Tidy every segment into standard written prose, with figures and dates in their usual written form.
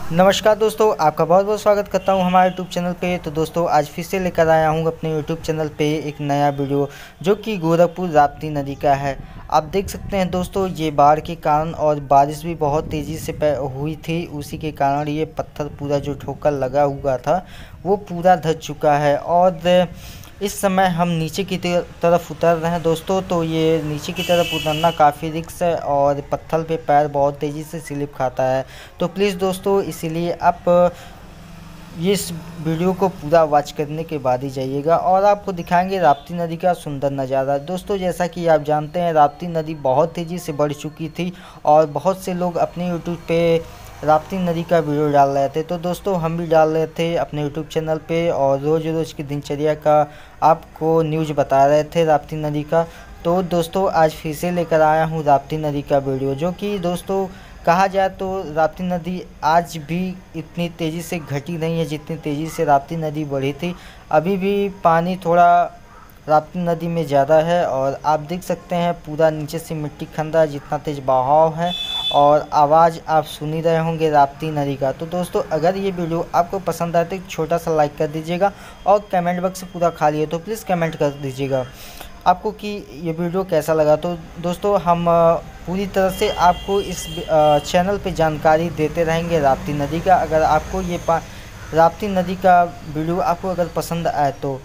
नमस्कार दोस्तों, आपका बहुत बहुत स्वागत करता हूं हमारे यूट्यूब चैनल पे। तो दोस्तों आज फिर से लेकर आया हूं अपने यूट्यूब चैनल पे एक नया वीडियो जो कि गोरखपुर राप्ती नदी का है। आप देख सकते हैं दोस्तों, ये बाढ़ के कारण और बारिश भी बहुत तेज़ी से हुई थी, उसी के कारण ये पत्थर पूरा जो ठोकर लगा हुआ था वो पूरा धंस चुका है। और इस समय हम नीचे की तरफ उतर रहे हैं दोस्तों। तो ये नीचे की तरफ उतरना काफ़ी रिस्क है और पत्थर पे पैर बहुत तेज़ी से स्लिप खाता है। तो प्लीज़ दोस्तों, इसीलिए आप ये इस वीडियो को पूरा वॉच करने के बाद ही जाइएगा और आपको दिखाएंगे राप्ती नदी का सुंदर नज़ारा। दोस्तों जैसा कि आप जानते हैं, राप्ती नदी बहुत तेज़ी से बढ़ चुकी थी और बहुत से लोग अपने यूट्यूब पे राप्ती नदी का वीडियो डाल रहे थे। तो दोस्तों हम भी डाल रहे थे अपने यूट्यूब चैनल पे और रोज़ की दिनचर्या का आपको न्यूज़ बता रहे थे राप्ती नदी का। तो दोस्तों आज फिर से लेकर आया हूँ राप्ती नदी का वीडियो, जो कि दोस्तों कहा जाए तो राप्ती नदी आज भी इतनी तेज़ी से घटी नहीं है जितनी तेज़ी से राप्ती नदी बढ़ी थी। अभी भी पानी थोड़ा राप्ती नदी में ज़्यादा है और आप देख सकते हैं पूरा नीचे से मिट्टी खंदा जितना तेज़ बहाव है और आवाज़ आप सुन ही रहे होंगे राप्ती नदी का। तो दोस्तों अगर ये वीडियो आपको पसंद आए तो एक छोटा सा लाइक कर दीजिएगा और कमेंट बॉक्स पूरा खाली है तो प्लीज़ कमेंट कर दीजिएगा आपको कि ये वीडियो कैसा लगा। तो दोस्तों हम पूरी तरह से आपको इस चैनल पे जानकारी देते रहेंगे राप्ती नदी का। अगर आपको ये राप्ती नदी का वीडियो आपको अगर पसंद आए तो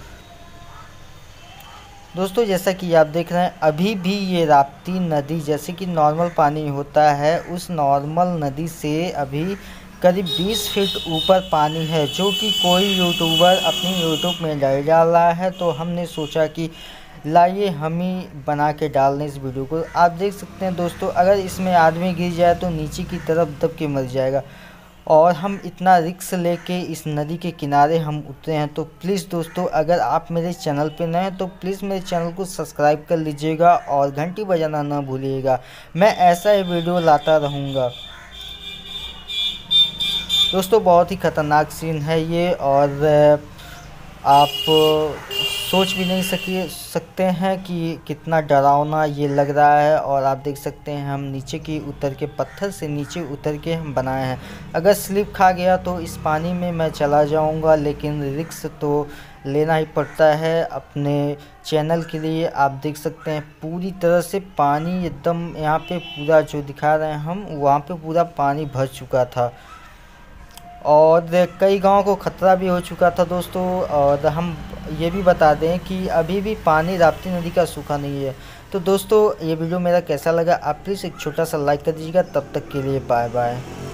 दोस्तों जैसा कि आप देख रहे हैं अभी भी ये राप्ती नदी जैसे कि नॉर्मल पानी होता है उस नॉर्मल नदी से अभी करीब 20 फीट ऊपर पानी है, जो कि कोई यूट्यूबर अपनी यूट्यूब में डाल रहा है। तो हमने सोचा कि लाइए हम ही बना के डाल दें इस वीडियो को। आप देख सकते हैं दोस्तों, अगर इसमें आदमी गिर जाए तो नीचे की तरफ दब के मर जाएगा और हम इतना रिस्क लेके इस नदी के किनारे हम उतरे हैं। तो प्लीज़ दोस्तों अगर आप मेरे चैनल पे नए हैं तो प्लीज़ मेरे चैनल को सब्सक्राइब कर लीजिएगा और घंटी बजाना ना भूलिएगा। मैं ऐसा ही वीडियो लाता रहूँगा दोस्तों। बहुत ही ख़तरनाक सीन है ये और आप सोच भी नहीं सकते हैं कि कितना डरावना ये लग रहा है। और आप देख सकते हैं हम नीचे की उतर के पत्थर से नीचे उतर के हम बनाए हैं। अगर स्लिप खा गया तो इस पानी में मैं चला जाऊंगा, लेकिन रिस्क तो लेना ही पड़ता है अपने चैनल के लिए। आप देख सकते हैं पूरी तरह से पानी एकदम यहाँ पे पूरा जो दिखा रहे हैं हम वहाँ पे पूरा पानी भर चुका था और कई गांव को ख़तरा भी हो चुका था दोस्तों। और हम ये भी बता दें कि अभी भी पानी राप्ती नदी का सूखा नहीं है। तो दोस्तों ये वीडियो मेरा कैसा लगा आप प्लीज़ एक छोटा सा लाइक कर दीजिएगा। तब तक के लिए बाय बाय।